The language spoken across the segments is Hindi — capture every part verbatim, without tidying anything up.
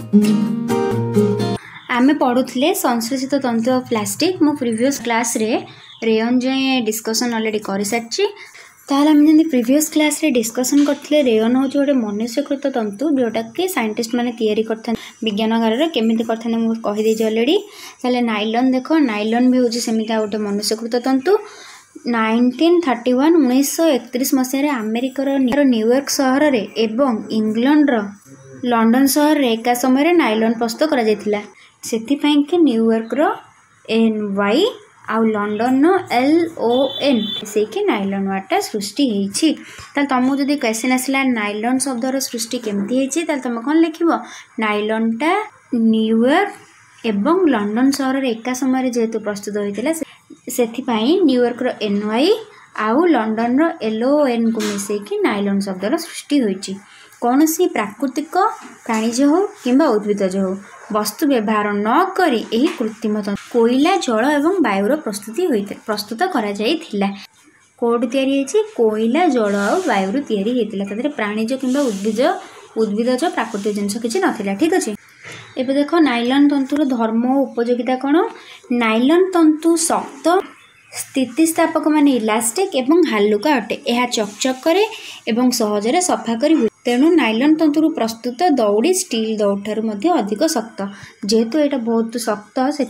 आमे पढ़ुले संश्लेषित तंतु और प्लास्टिक मो प्रीवियस क्लास रे रेयन जाए डिस्कसन ऑलरेडी कर सारी ताहले आम जमी प्रीवियस क्लास रे डिस्कसन करथिले रेयन हूँ गोटे मनुष्यकृत तंतु जोटा कि साइंटिस्ट माने तैयारी करथान विज्ञानगार रे केमिति करथान मु कहि देछि ऑलरेडी। ताहले नाइलॉन देखो नाइलॉन भी होछि सेमिता गोटे मनुष्यकृत तंतु नाइंटीन थर्टी वन उन्नीस एकतीस मसीह अमेरिकार न्यूयॉर्क सहर रे एवं इंग्लैंड रो लंडन सहर रे एका समय नाइलॉन प्रस्तुत करा जायतिला सेथिपाई कि न्यूयॉर्क रो एन वाई आउ लंडन नो एल ओ एन से कि नाइलॉन वाटा सृष्टि होईछि। ताल तुमको जदि क्वेश्चन आसला नाइलॉन शब्दर सृष्टि केमती होईछि ताल तुम कोन लिखिबो नाइलॉन टा न्यूयॉर्क एवं लंडन सहर रे एका समय जेहेतु प्रस्तुत होइतिला सेथिपाई न्यूयॉर्क रो एन वाई आउ लंडन रो एल ओ एन को मिसे कि नाइलॉन शब्दर सृष्टि होईछि। कौन सी प्राकृतिक प्राणीज हो कि उद्भिदज हो वस्तु व्यवहार न करी एही कृत्रिम कोयला जल एवं वायुर प्रस्तुति होइते प्रस्तुत करा जाइथिला कोड तयारी हेछि कोयला जल और वायुर तयारी हेतिला तदरे प्राणीज किंबा उद्भिज उद्भिदज प्राकृतिक जिंस किछि नथिला। ठीक अछि एबे देखो नाइलॉन तंतुर धर्म उपयोगिता कोन नाइलॉन तंतु शक्त स्थितिस्थापक माने इलास्टिक एवं हालुका अटे यह चकचक करे एवं सहजरे सफा करी हुए तेणु नाइलॉन तंतुर प्रस्तुत दौड़ी स्टील दौड़ ठारू मध्य अधिक शक्त जेहेतु यहाँ बहुत शक्त से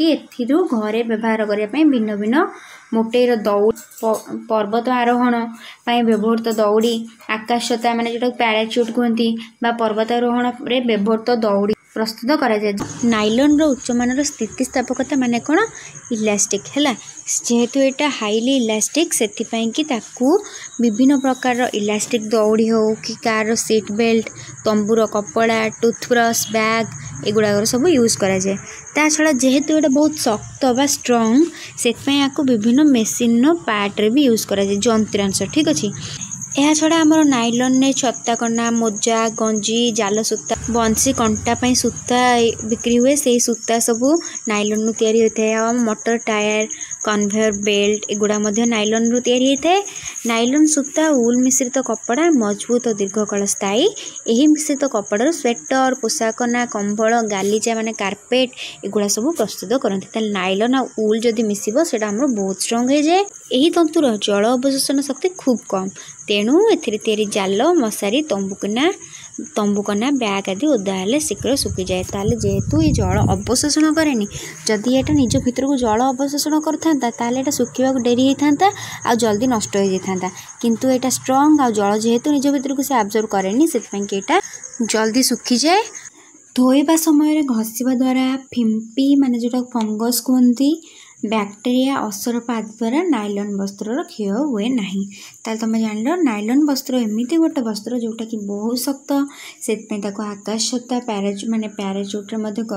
घरे व्यवहार करने भिन्न भिन्न मोटेर दौड़ पर्वत आरोहण व्यवहृत दौड़ी आकाशता माने जो पैराचूट कहती पर्वतारोहण रे व्यवहृत दौड़ी प्रस्तुत करा जाए। नाइलॉन रो उच्च मानर स्थितिस्थापकता माने कौन इलास्टिक है जेहेतु यहाँ हाईली इलास्टिक से ताकू विभिन्न प्रकार इलास्टिक दौड़ी हो कि कार सीट बेल्ट तंबूर कपड़ा टूथब्रश बैग एगुड़ा सब यूज करा जाए। ता छड़ा जेहेतु यहाँ बहुत शक्त बा स्ट्रंग से विभिन्न मेसीन पार्ट रे भी यूज करा जाए जंत्रांश। ठीक अच्छे यह छड़ा आमर नाइलॉन ने छत्ता कना मोजा गंजी जाल सूता बंसी कंटा पाई सूता बिक्री हुए से सूता सबू नाइलॉन नु तैयारी होता है। मोटर टायर कन्वेयर बेल्ट एगुड़ा नाइलॉन रू तैयारी होता है। नाइलॉन सूता उल मिश्रित कपड़ा मजबूत और दीर्घकाल स्थायी यही मिश्रित कपड़ार स्वेटर पोशाकना कंबल गालीचा माने कार्पेट एगुड़ा सब प्रस्तुत करते नाइलॉन आ उल जदि मिसिबो सेटा हमरो बहुत स्ट्रॉन्ग हो जाए। यही तंतुर जल अवशोषण शक्ति खूब कम तेणु एथिरे तैयारी जाल मशारी तंबुकना तंबुकना बैग आदि ओदा हेले शीघ्र सुखी जाए। ताले जेहेतु ये जल अवशोषण करेनि जदि एटा निज भितर को जल अवशोषण करथांता ताले एटा सुखिबा डेरी होइथांता आ जल्दी नष्ट हो जाइथांता किंतु एटा स्ट्रॉन्ग आ जल जेहेतु निज भितर को से अब्जॉर्ब करेनि सेतपई कि एटा जल्दी सुखी जाए। धोइबा समय घसीबा द्वारा फिम्पी माने जोटा फंगस कहती बैक्टेरिया असरपा आदि द्वारा नाइलॉन वस्त्र क्षय हुए नहीं। ताल तुम जान लो नाइलॉन वस्त्र एमती गोटे वस्त्र जोटा कि बहुत शक्त से आकाश छत्ता पैराचूट माने पैराचूट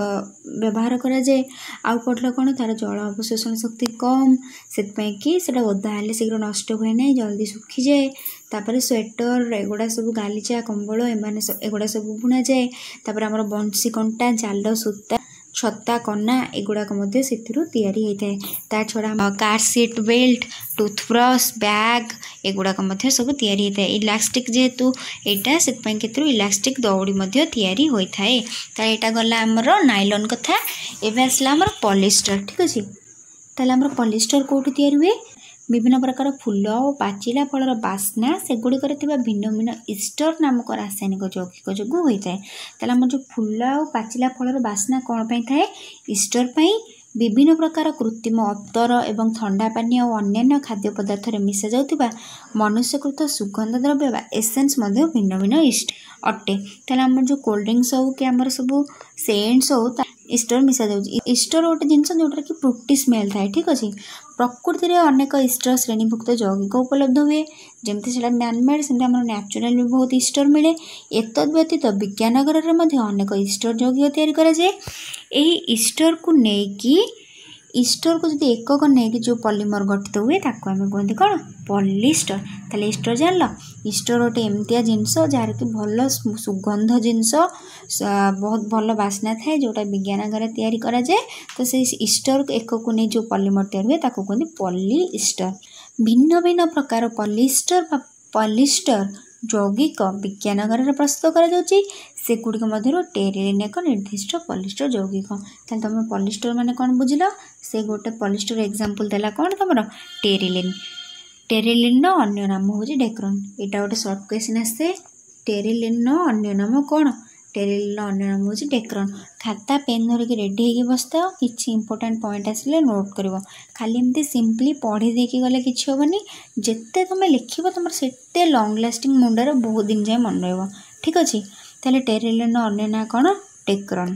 व्यवहार करा जाए। आउ पड़ल कौन तार जल अवशोषण शक्ति कम से कि ओदा हेले शीघ्र नष्ट हुए ना जल्दी सुखी जाए। तापर स्वेटर एगुड़ा सब गालीचा कंबल एमाने एगुड़ा सब बुना जाए। तापर आमर बंसी कंटा जाल सूता छत्ता कना एगुड़ाक तैयारी होता है। ता छड़ा car seat belt toothbrush bag एगुड़ाक सब तैयारी होता है। इलास्टिक जेहेतु यहाँ से इलास्टिक दौड़ी तैयारी होता है। तो यहाँ गला आमर नाइलॉन कथा एवं आसला आमर पॉलिस्टर। ठीक अच्छे ताले आमर पॉलिस्टर कौटू तैयारी हुए विभिन्न प्रकार फूल और पाचिला फलर बास्ना सेगुड़िक भिन्न भिन्न ईस्टर नामक रासायनिक यौगिक जो होता है। ताले आमर जो फूल और पाचिला फलर बास्ना कौन पाई थाए ईस्टर पाई विभिन्न प्रकार कृत्रिम अतर एवं ठंडा पानी और अन्य खाद्य पदार्थ रे मिसा जाउतिबा मनुष्यकृत सुगंध द्रव्य एसेंस भिन्न भिन्न ईस्ट अटे। ताले आमर जो कोल्ड ड्रिंक्स हो कि आमर सब सेंट्स हो ईस्टर मिसा जाउची। ईस्टर गोटे जिनस जोटा कि फ्रुटी स्मेल थाए। ठीक अच्छे प्रकृति में अनेक ईस्टर श्रेणीभुक्त यौगिक उपलब्ध हुए जमती से मैनमेड सेमती आम नेचुरल भी बहुत ईस्टर मिले। एतद व्यतीत विज्ञानगर अनेक ईस्टर यौगिक तैयारी करा जाए। यही ईस्टर को लेकिन ईस्टर को जब एकक नहीं जो पॉलीमर गठित हुए ताको आम कहते कौन पॉलिस्टर। ताले ईस्टर जान लो ईस्टर गोटे एमतिया जिनस जार कि भल सुगंध जिनस बहुत भल बास्ना थाए जोटा विज्ञानगर तैयारी करा जाए। तो से ईस्टर एकक नहीं जो पॉलीमर तैयारी हुए ताको कहते पॉलीस्टर। भिन्न भिन्न प्रकार पॉलिस्टर पॉलिस्टर ଯୌଗିକ ବିଜ୍ଞାନଗାରରେ ପ୍ରସ୍ତୁତ କରାଯାଉଛି ସେଗୁଡ଼ିକ ମଧ୍ୟରୁ ଟେରିଲିନ୍ ଏକ ନିର୍ଦ୍ଦିଷ୍ଟ ପଲିଷ୍ଟର ଯୌଗିକ। ତାହେଲେ ତୁମେ ପଲିଷ୍ଟର ମାନେ କ'ଣ ବୁଝିଲ? ସେ ଗୋଟେ ପଲିଷ୍ଟର ଏକ୍ଜାମ୍ପଲ୍ ଦେଲା କ'ଣ ତୁମର ଟେରିଲିନ୍। ଟେରିଲିନ୍ର ଅନ୍ୟ ନାମ ହେଉଛି ଡେକ୍ରନ୍। ଏଇଟା ଗୋଟେ ସର୍ଟ କ୍ୱେଶ୍ଚିନ୍ ଆସେ। ଟେରିଲିନ୍ର ଅନ୍ୟ ନାମ କ'ଣ? ଟେରିଲିନ୍ର ଅନ୍ୟ ନାମ ହେଉଛି ଡେକ୍ରନ୍। ଖାତା ପେନ୍ ଧରିକି ରେଡ଼ି ହେଇକି ବସିଥାଅ, କିଛି ଇମ୍ପୋର୍ଟାଣ୍ଟ ପଏଣ୍ଟ ଆସିଲେ ନୋଟ୍ କରିବ। ଖାଲି ଏମିତି ସିମ୍ପଲି ପଢ଼ି ଦେଇକି ଗଲେ କିଛି ହେବନି। ଯେତେ ତୁମେ ଲେଖିବ ତୁମର ସେତେ ଲଙ୍ଗ୍ ଲାଷ୍ଟିଂ ମୁଣ୍ଡରେ ବହୁତ ଦିନ ଯାଏଁ ମନେ ରହିବ। ଠିକ୍ ଅଛି। ତାହେଲେ ଟେରିଲିନ୍ର ଅନ୍ୟ ନାଁ କ'ଣ? ଡେକ୍ରନ୍।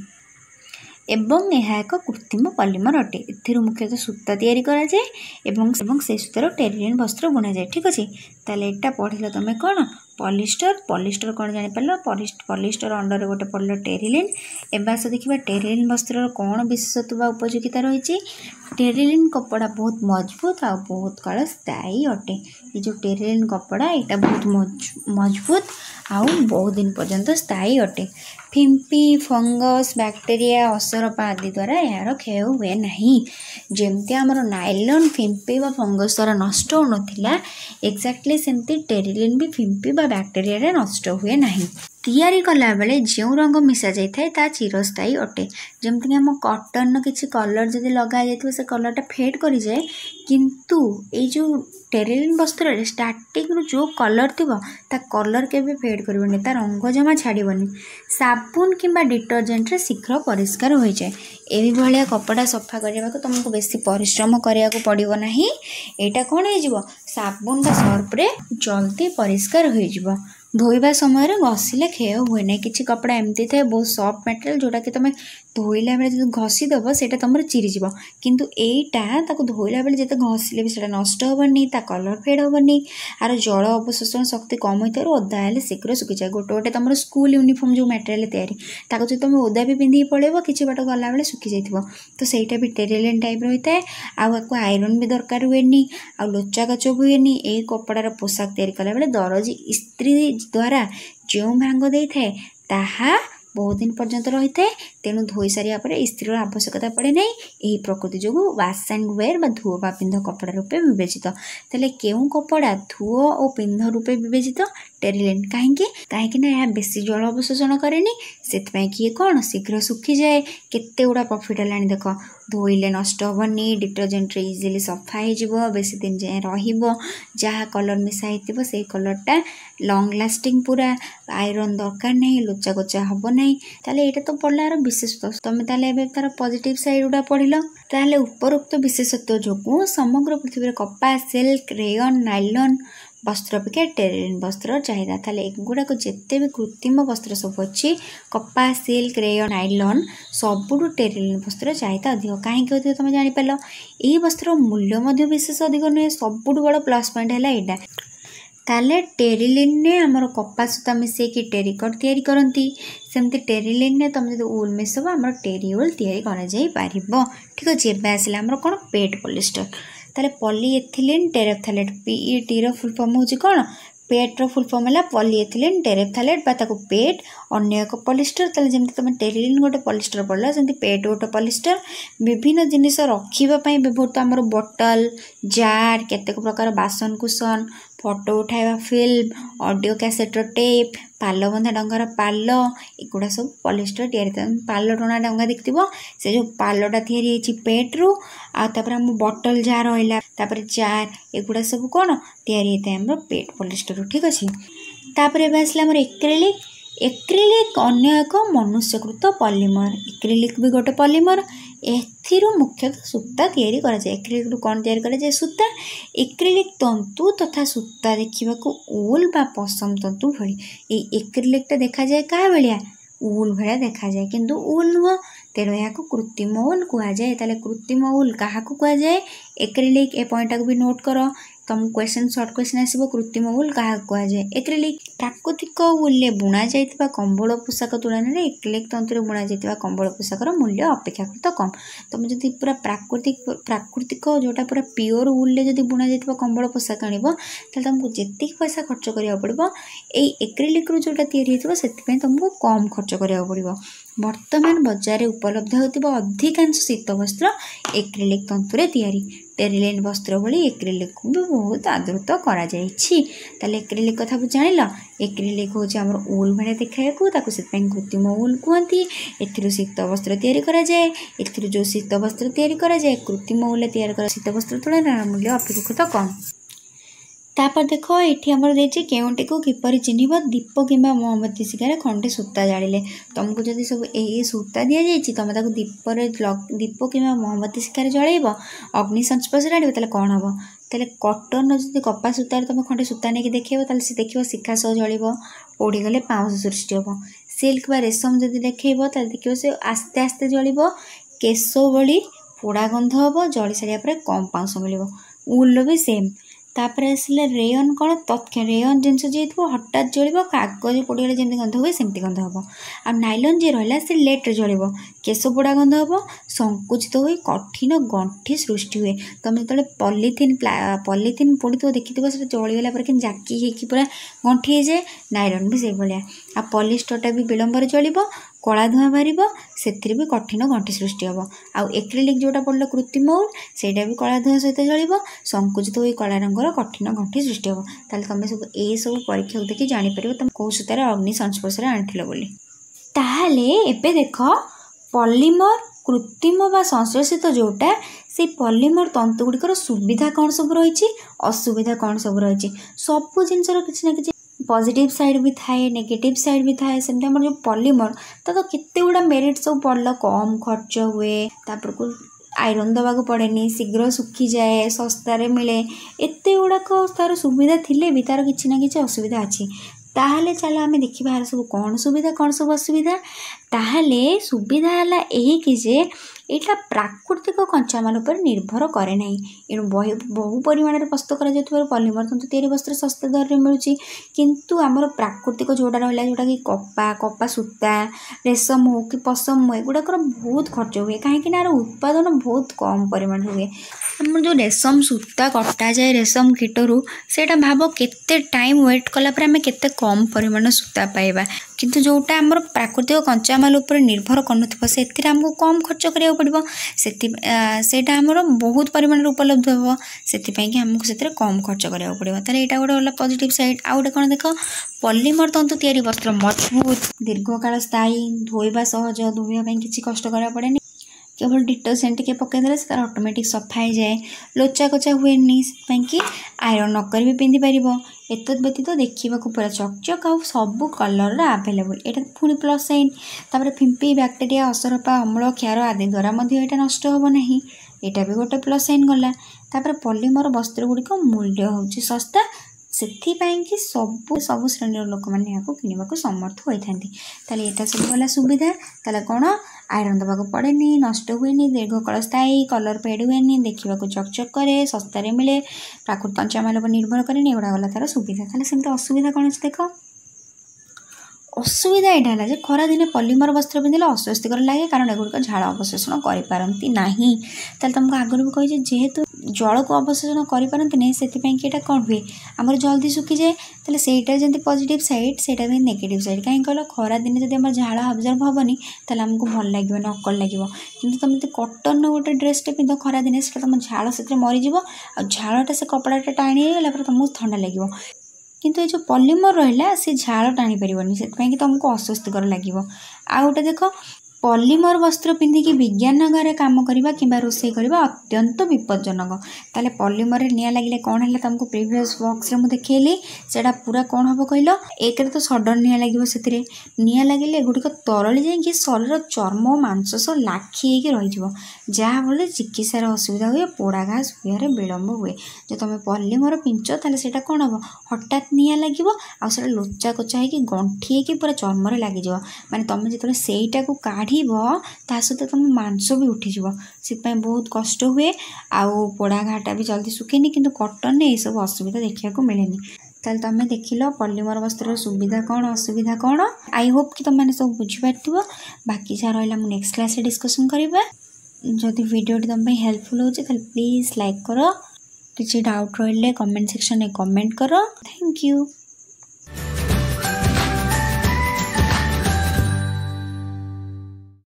ଏବଂ ଏହା ଏକ କୃତ୍ରିମ ପଲିମର ଅଟେ। ଏଥିରୁ ମୁଖ୍ୟତଃ ସୂତା ତିଆରି କରାଯାଏ ଏବଂ ଏବଂ ସେ ସୂତାରୁ ଟେରିଲିନ୍ ବସ୍ତ୍ର ବୁଣାଯାଏ। ଠିକ୍ ଅଛି। ତାହେଲେ ଏଇଟା ପଢ଼ିଲ ତୁମେ କ'ଣ? ପଲିଷ୍ଟର। ପଲିଷ୍ଟର କ'ଣ ଜାଣିପାରିଲ? ପଲିଷ୍ଟର ଅଣ୍ଡରରେ ଗୋଟେ ପଡ଼ିଲ ଟେରିଲିନ୍। ଏବେ ଆସ ଦେଖିବା ଟେରିଲିନ୍ ବସ୍ତ୍ରର କ'ଣ ବିଶେଷତ୍ୱ ବା ଉପଯୋଗିତା ରହିଛି। ଟେରିଲିନ୍ କପଡ଼ା ବହୁତ ମଜବୁତ ଆଉ ବହୁତ କାଳ ସ୍ଥାୟୀ ଅଟେ। ଏ ଯେଉଁ ଟେରିଲିନ୍ କପଡ଼ା ଏଇଟା ବହୁତ ମଜବୁତ ଆଉ ବହୁତ ଦିନ ପର୍ଯ୍ୟନ୍ତ ସ୍ଥାୟୀ ଅଟେ। ଫିମ୍ପି, ଫଙ୍ଗସ୍, ବ୍ୟାକ୍ଟେରିଆ, ଅସରପା ଆଦି ଦ୍ୱାରା ଏହାର କ୍ଷୟ ହୁଏ ନାହିଁ। ଯେମିତି ଆମର ନାଇଲନ୍ ଫିମ୍ପି ବା ଫଙ୍ଗସ୍ ଦ୍ୱାରା ନଷ୍ଟ ହେଉନଥିଲା, ଏକ୍ଜାକ୍ଟଲି ସେମିତି ଟେରିଲିନ୍ ବି ଫିମ୍ପି ବା ବ୍ୟାକ୍ଟେରିଆରେ ନଷ୍ଟ ହୁଏ ନାହିଁ। ତିଆରି କଲାବେଳେ ଯେଉଁ ରଙ୍ଗ ମିଶା ଯାଇଥାଏ ତାହା ଚିରସ୍ଥାୟୀ ଅଟେ। ଯେମିତିକି ଆମ କଟନ୍ର କିଛି କଲର୍ ଯଦି ଲଗା ଯାଇଥିବ ସେ କଲର୍ଟା ଫେଡ଼୍ କରିଯାଏ, କିନ୍ତୁ ଏଇ ଯେଉଁ ଟେରିଲିନ୍ ବସ୍ତ୍ରରେ ଷ୍ଟାର୍ଟିଂରୁ ଯେଉଁ କଲର୍ ଥିବ ତା କଲର୍ କେବେ ଫେଡ଼୍ କରିବନି, ତା ରଙ୍ଗ ଜମା ଛାଡ଼ିବନି। ସାବୁନ କିମ୍ବା ଡିଟର୍ଜେଣ୍ଟରେ ଶୀଘ୍ର ପରିଷ୍କାର ହୋଇଯାଏ। ଏଇଭଳିଆ କପଡ଼ା ସଫା କରିବାକୁ ତୁମକୁ ବେଶୀ ପରିଶ୍ରମ କରିବାକୁ ପଡ଼ିବ ନାହିଁ। ଏଇଟା କ'ଣ ହେଇଯିବ? ସାବୁନ ବା ସର୍ଫରେ ଜଲ୍ଦି ପରିଷ୍କାର ହୋଇଯିବ। ଧୋଇବା ସମୟରେ ଘଷିଲେ କ୍ଷୟ ହୁଏ ନାହିଁ। କିଛି କପଡ଼ା ଏମିତି ଥାଏ ବହୁତ ସଫ୍ଟ ମ୍ୟାଟେରିଆଲ୍, ଯେଉଁଟାକି ତୁମେ ଧୋଇଲା ବେଳେ ଯଦି ଘଷିଦେବ ସେଇଟା ତୁମର ଚିରିଯିବ, କିନ୍ତୁ ଏଇଟା ତାକୁ ଧୋଇଲା ବେଳେ ଯେତେ ଘଷିଲେ ବି ସେଇଟା ନଷ୍ଟ ହେବନି, ତା କଲର୍ ଫେଡ଼୍ ହେବନି। ଆର ଜଳ ଅବଶୋଷଣ ଶକ୍ତି କମ୍ ହୋଇଥିବାରୁ ଓଦା ହେଲେ ଶୀଘ୍ର ଶୁଖିଯାଏ। ଗୋଟେ ଗୋଟେ ତୁମର ସ୍କୁଲ ୟୁନିଫର୍ମ ଯେଉଁ ମ୍ୟାଟେରିଆଲ୍ ତିଆରି, ତାକୁ ଯଦି ତୁମେ ଓଦା ବି ପିନ୍ଧିକି ପଳେଇବ କିଛି ବାଟ ଗଲାବେଳେ ଶୁଖିଯାଇଥିବ। ତ ସେଇଟା ବି ଟେରିଲିନ୍ ଟାଇପ୍ର ହୋଇଥାଏ। ଆଉ ଆକୁ ଆଇରନ୍ ବି ଦରକାର ହୁଏନି, ଆଉ ଲୋଚା କଚ ହୁଏନି। ଏଇ କପଡ଼ାର ପୋଷାକ ତିଆରି କଲାବେଳେ ଦରଜି ଇସ୍ତ୍ରୀ ଦ୍ୱାରା ଯେଉଁ ଭାଙ୍ଗ ଦେଇଥାଏ ତାହା ବହୁତ ଦିନ ପର୍ଯ୍ୟନ୍ତ ରହିଥାଏ। ତେଣୁ ଧୋଇ ସାରିବା ପରେ ଇସ୍ତ୍ରୀର ଆବଶ୍ୟକତା ପଡ଼େ ନାହିଁ। ଏହି ପ୍ରକୃତି ଯୋଗୁଁ ୱାଶ୍ ଆଣ୍ଡ ୱେର୍ ବା ଧୁଅ ବା ପିନ୍ଧ କପଡ଼ା ରୂପେ ବିବେଚିତ। ତାହେଲେ କେଉଁ କପଡ଼ା ଧୁଅ ଓ ପିନ୍ଧ ରୂପେ ବିବେଚିତ? ଟେରିଲିନ୍। କାହିଁକି? କାହିଁକି ନା ଏହା ବେଶୀ ଜଳ ଅବଶୋଷଣ କରେନି, ସେଥିପାଇଁ କିଏ କ'ଣ ଶୀଘ୍ର ଶୁଖିଯାଏ। କେତେ ଗୁଡ଼ା ପ୍ରଫିଟ୍ ହେଲାଣି ଦେଖ। ଧୋଇଲେ ନଷ୍ଟ ହେବନି, ଡିଟର୍ଜେଣ୍ଟରେ ଇଜିଲି ସଫା ହେଇଯିବ, ବେଶୀ ଦିନ ଯାଏଁ ରହିବ। ଯାହା କଲର୍ ମିଶା ହେଇଥିବ ସେଇ କଲର୍ଟା ଲଙ୍ଗ୍ ଲାଷ୍ଟିଂ ପୁରା, ଆଇରନ୍ ଦରକାର ନାହିଁ, ଲୋଚା କୋଚା ହେବ ନାହିଁ। ତାହେଲେ ଏଇଟା ତ ପଡ଼ିଲା ଆର ବିଶେଷତ୍ୱ। ତୁମେ ତାହେଲେ ଏବେ ତାର ପଜିଟିଭ୍ ସାଇଡ଼୍ ଗୁଡ଼ା ପଢ଼ିଲ। ତାହେଲେ ଉପରୋକ୍ତ ବିଶେଷତ୍ୱ ଯୋଗୁଁ ସମଗ୍ର ପୃଥିବୀରେ କପା, ସିଲ୍କ, ରେୟନ୍, ନାଇଲନ୍ ବସ୍ତ୍ର ଅପେକ୍ଷା ଟେରିଲିନ୍ ବସ୍ତ୍ରର ଚାହିଦା। ତାହେଲେ ଏଗୁଡ଼ାକ ଯେତେ ବି କୃତ୍ରିମ ବସ୍ତ୍ର ସବୁ ଅଛି, କପା, ସିଲ୍କ, ରେୟନ୍, ନାଇଲନ୍, ସବୁଠୁ ଟେରିଲିନ୍ ବସ୍ତ୍ରର ଚାହିଦା ଅଧିକ। କାହିଁକି ଅଧିକ ତୁମେ ଜାଣିପାରିଲ? ଏହି ବସ୍ତ୍ରର ମୂଲ୍ୟ ମଧ୍ୟ ବିଶେଷ ଅଧିକ ନୁହେଁ। ସବୁଠୁ ବଡ଼ ପ୍ଲସ୍ ପଏଣ୍ଟ ହେଲା ଏଇଟା। ତାହେଲେ ଟେରିଲିନ୍ରେ ଆମର କପା ସୂତା ମିଶାଇକି ଟେରିକଟ୍ ତିଆରି କରନ୍ତି। ସେମିତି ଟେରିଲିନ୍ରେ ତୁମେ ଯଦି ଉଲ୍ ମିଶାଇବ ଆମର ଟେରି ଉଲ୍ ତିଆରି କରାଯାଇପାରିବ। ଠିକ୍ ଅଛି। ଏବେ ଆସିଲା ଆମର କ'ଣ? PET polyester. ତାହେଲେ ପଲିଏଥିଲିନ୍ ଟେରେଫ୍ଥାଲେଟ୍। ପିଇଟିର ଫୁଲ୍ ଫର୍ମ ହେଉଛି କ'ଣ? ପେଟ୍ର ଫୁଲ୍ ଫର୍ମ ହେଲା ପଲିଏଥିଲିନ୍ ଟେରେଫ୍ଥାଲେଟ୍ ବା ତାକୁ ପେଟ୍, ଅନ୍ୟ ଏକ ପଲିଷ୍ଟର। ତାହେଲେ ଯେମିତି ତୁମେ ଟେରିଲିନ୍ ଗୋଟେ ପଲିଷ୍ଟର ପଡ଼ିଲ, ସେମିତି ପେଟ୍ ଗୋଟେ ପଲିଷ୍ଟର। ବିଭିନ୍ନ ଜିନିଷ ରଖିବା ପାଇଁ ବ୍ୟବହୃତ ଆମର ବୋଟଲ୍, ଜାର୍, କେତେକ ପ୍ରକାର ବାସନ କୁସନ, ଫଟୋ ଉଠାଇବା ଫିଲ୍ମ, ଅଡ଼ିଓ କ୍ୟାସେଟ୍ର ଟେପ୍, ପାଲ ବନ୍ଧା ଡଙ୍ଗାର ପାଲ, ଏଗୁଡ଼ା ସବୁ ପଲିଷ୍ଟର ତିଆରି। ପାଲ ଟଣା ଡଙ୍ଗା ଦେଖିଥିବ, ସେ ଯେଉଁ ପାଲଟା ତିଆରି ହେଇଛି ପେଟ୍ରୁ। ଆଉ ତାପରେ ଆମ ବଟଲ୍ ଯାହା ରହିଲା, ତାପରେ ଜାର୍, ଏଗୁଡ଼ା ସବୁ କ'ଣ ତିଆରି ହେଇଥାଏ ଆମର ପେଟ୍ ପଲିଷ୍ଟରରୁ। ଠିକ୍ ଅଛି। ତାପରେ ଏବେ ଆସିଲା ଆମର ଏକ୍ରିଲିକ୍। ଏକ୍ରିଲିକ୍ ଅନ୍ୟ ଏକ ମନୁଷ୍ୟକୃତ ପଲିମର। ଏକ୍ରିଲିକ୍ ବି ଗୋଟେ ପଲିମର। ଏଥିରୁ ମୁଖ୍ୟତଃ ସୂତା ତିଆରି କରାଯାଏ। ଏକ୍ରିଲିକ୍ରୁ କ'ଣ ତିଆରି କରାଯାଏ? ସୂତା। ଏକ୍ରିଲିକ୍ ତନ୍ତୁ ତଥା ସୂତା ଦେଖିବାକୁ ଉଲ୍ ବା ପଶମ ତନ୍ତୁ ଭଳି। ଏଇ ଏକ୍ରିଲିକ୍ଟା ଦେଖାଯାଏ କାହା ଭଳିଆ? ଉଲ୍ ଭଳିଆ ଦେଖାଯାଏ, କିନ୍ତୁ ଉଲ୍ ନୁହଁ। ତେଣୁ ଏହାକୁ କୃତ୍ରିମ ଉଲ୍ କୁହାଯାଏ। ତାହେଲେ କୃତ୍ରିମ ଉଲ୍ କାହାକୁ କୁହାଯାଏ? ଏକ୍ରିଲିକ୍। ଏ ପଏଣ୍ଟଟାକୁ ବି ନୋଟ୍ କର। ତୁମକୁ କ୍ୱେଶ୍ଚନ୍ ସର୍ଟ କ୍ୱେଶ୍ଚନ୍ ଆସିବ, କୃତ୍ରିମ ଉଲ୍ କାହାକୁ କୁହାଯାଏ? ଏକ୍ରିଲିକ୍। ପ୍ରାକୃତିକ ଉଲ୍ରେ ବୁଣା ଯାଇଥିବା କମ୍ବଳ ପୋଷାକ ତୁଳନାରେ ଏକ୍ରିଲିକ୍ ତନ୍ତୁରେ ବୁଣା ଯାଇଥିବା କମ୍ବଳ ପୋଷାକର ମୂଲ୍ୟ ଅପେକ୍ଷାକୃତ କମ୍। ତୁମେ ଯଦି ପୁରା ପ୍ରାକୃତିକ ପ୍ରାକୃତିକ ଯେଉଁଟା ପୁରା ପିଓର ଉଲ୍ରେ ଯଦି ବୁଣା ଯାଇଥିବା କମ୍ବଳ ପୋଷାକ ଆଣିବ, ତାହେଲେ ତୁମକୁ ଯେତିକି ପଇସା ଖର୍ଚ୍ଚ କରିବାକୁ ପଡ଼ିବ, ଏଇ ଏକ୍ରିଲିକ୍ରୁ ଯେଉଁଟା ତିଆରି ହେଇଥିବ ସେଥିପାଇଁ ତୁମକୁ କମ୍ ଖର୍ଚ୍ଚ କରିବାକୁ ପଡ଼ିବ। ବର୍ତ୍ତମାନ ବଜାରରେ ଉପଲବ୍ଧ ହେଉଥିବା ଅଧିକାଂଶ ଶୀତ ବସ୍ତ୍ର ଏକ୍ରିଲିକ୍ ତନ୍ତୁରେ ତିଆରି। टेरिलिन वस्त्र भली एक्रिलिक को भी बहुत आदृत करा जाइछि। ताले एक्रिलिक कथा जानिल एक्रिलिक हूँ आम उल भाया देखा से कृत्रिम उल कहती। एथिरु शीत वस्त्र तैयारी करा जाए। एथिरु जो शीत वस्त्र तैयारी करा जाए कृत्रिम उल तैयारी करा शीत वस्त्र तुलना मूल्य अपेक्षाकृत कम। तापर देख ये आमर देखिए केउटी को किपर चिन्ह दीप कि मोमबत्ती शिकार खंडे सूता जाड़े तुमको जब सब ये सूता दि जाइए तुम दीपर दीप कि मोमबत्ती शिकार जल अग्नि संस्पर्श आड़े तेल कौन हम तेल कटन जो कपा सूतार तुम खंडे सूता नहीं देखो सी देख शिखा सह जल पोड़ीगले पाउंस सृष्टि हम। सिल्क बा रेशम जब देखब देखिए से आस्ते आस्ते जल केश भली पोड़ा गंध हम जली सारा कम पाउंस मिल। उल भी सेम तापर आसला रेयन कौन तथ्य रेयन जिनस जी हठात जल कागज पोड़गले जमी गंध हुए सेमती गंध हम। आ नाइलन जी रहा से लेट्रे जल केश पोड़ा गंध हम संकुचित हो कठिन गंठी सृष्टि हुए। तुम जो पॉलीथिन पॉलीथिन पोड़ी तो देखी से जलीगला पर कि जाकी हो पूरा गंठी हो जाए। नाइलन भी से भाया आ पॉलिस्टरटा भी विलंबर जल कला धुआं बाहर से भी कठिन गंठी सृष्टि हम। आउ एक्रिलिक जोटा पड़ल कृत्रिम उल सेटा भी कला धुआं सहित जल संकुचित हो कला रंगर कठिन गंठी सृष्टि हम। ताल तुम सब ये सब परीक्षा देखिए जापर तुम कौ सूतार अग्नि संस्पर्श आनी बोली। ताहले एबे देख पॉलीमर कृत्रिम बा संश्लेषित जोटा से पॉलीमर तंतुगुड़िकर सुविधा कौन सब रही असुविधा कौन सब रही सबू जिनसर किसी ना कि पॉजिटिव साइड भी थाए नेगेटिव साइड भी थाए सेमती आम जो पॉलीमर ता तो केते गुड़ा मेरिट सब पड़ल कम खर्च हुए तापर को आयरन दवाक पड़ेनी शीघ्र सुखी जाए सस्तार मिले एते गुड़ाक तार सुविधा थिले भी तार किछि ना किछि असुविधा अच्छी। ताहले चलो आम देखा सब कौन सुविधा कौन सब असुविधा। ताहले सुविधा है यही कि जे यहाँ प्राकृतिक कंचामाल पर निर्भर करे ना एणु बहु बहु परिमाण में प्रस्तुत कर पॉलीमर तंतु तैयारी वस्त्र सस्ता दर में मिलूँ किंतु आमर प्राकृतिक जोटा रहा जोटा कि कपा कपा सूता रेशम हो कि पशम हो एगुड़ाक बहुत खर्च हुए कहीं उत्पादन बहुत कम परिमाण हुए। आम जो रेशम सूता कटा जाए रेशम कीटरू से भाव केते टाइम वेट कलापर आम केते कम परिमाण सूता पाइबा किंतु जोटा आमर प्राकृतिक कंचामाल उपर निर्भर कर से आमको कम खर्च करा पड़ो से आमर बहुत परिमाण उपलब्ध हे से आमको से कम खर्च करा पड़ो। तार यहाँ गोटे गला पॉजिटिव साइड आउ गोटे कौन देख पॉलीमर तंतु तैयारी वस्त्र मजबूत दीर्घकाल स्थायी धोइबा सहज धोइबा किसी कष्ट करा पड़े केवल डिटर्जेंट के पकईदे से तार ऑटोमेटिक सफा हो जाए लोचा कोचा हुए कि आयरन नकर भी पिंधि पार एत व्यतीत देखा पूरा चकचक आ सब कलर आवेलेबल ये पुणी प्लस साइन। तापर फिंपी बैक्टेरिया असरपा अम्ल क्षार आदि द्वारा यहाँ नष्ट हम ना यहाँ भी गोटे प्लस साइन गला। तापर पॉलीमर वस्त्र गुड़िक मूल्य हूँ सस्ता से सब सब श्रेणी लोक मैंने यहाँ किणवा समर्थ होता है। यहाँ सब गला सुविधा ताले कौन आयरन दवाक पड़े नष्ट हुए दीर्घकाल स्थायी कलर फेड हुए देखा चकचक करे सस्तार मिले प्राकृतिक कंचामाल पर निर्भर करें एगुड़ा गला तार सुविधा। ताले सेमती असुविधा कौन अच्छे देख असुविधा यहाँ है खरा दिन पॉलीमर वस्त्र पिंधे अस्वस्थकर लगे कारण एगुड़िक झाड़ अवशोषण करपारती नहीं। ताले तुमको आगुरी भी कही जेहेतु जल को अवशोषण करपारती नहीं से कौन हुए आमर जल्दी सुखी जाए ताले सेटा जमी पॉजिटिव साइड सेटा भी नेगेटिव साइड कहीं कहल खरा दिन जब आम झाड़ अब्जर्व हेनी ताले आमको भल लगे अकल लगे कि तुम जो कटन गोटे ड्रेसटे पिंध खरा दिन से तुम झाड़ से मरीज आ झाड़टा से कपड़ाटा टाणी गला तुमको ठंडा लगे किंतु ये जो पॉलीमर रहा सी झाड़ टाणी पारनी से तुमको अस्वस्थकर लगे। आ गोटे देख पॉलीमर वस्त्र पिंधिकी विज्ञानगार काम करवा कि रोषे करवा अत्यंत विपज्जनक। ताले पॉलीमर निया लगे कौन है तुमको प्रीवियस बॉक्स रे मुझे देखली से पूरा कौन हम कहल एक तो सडन निया लगे से निया लगे गुड़िक तरली जाकि शरीर चर्म मांस लाखी रही जहाँफल चिकित्सार असुविधा हुए पोड़ा घा शुआरे विलम्ब हुए। जो तुम पॉलीमर पिंच ताले से कौन हम हठात निया लगे आसा लोचा कोचा हो गंठी हो पूरा चर्म लगे माने तुम जो सहीटा को काढ़ ता सहित तुम मांस भी उठीज से बहुत कष्ट हुए आउ पोड़ा घाटा भी जल्दी सुखेनी किंतु कटन ये सब असुविधा देखा मिले। ताल तुम देखिल पॉलीमर वस्त्र सुविधा कौन असुविधा कौन आई होप कि तुम सब बुझीपार बाकी जहाँ रहा मुझे नेक्स्ट क्लास डिस्कसन करवा। जदि वीडियो तुम हेल्पफुल हो प्लीज लाइक कर किसी डाउट रही कमेंट सेक्शन में कमेंट कर। Thank you.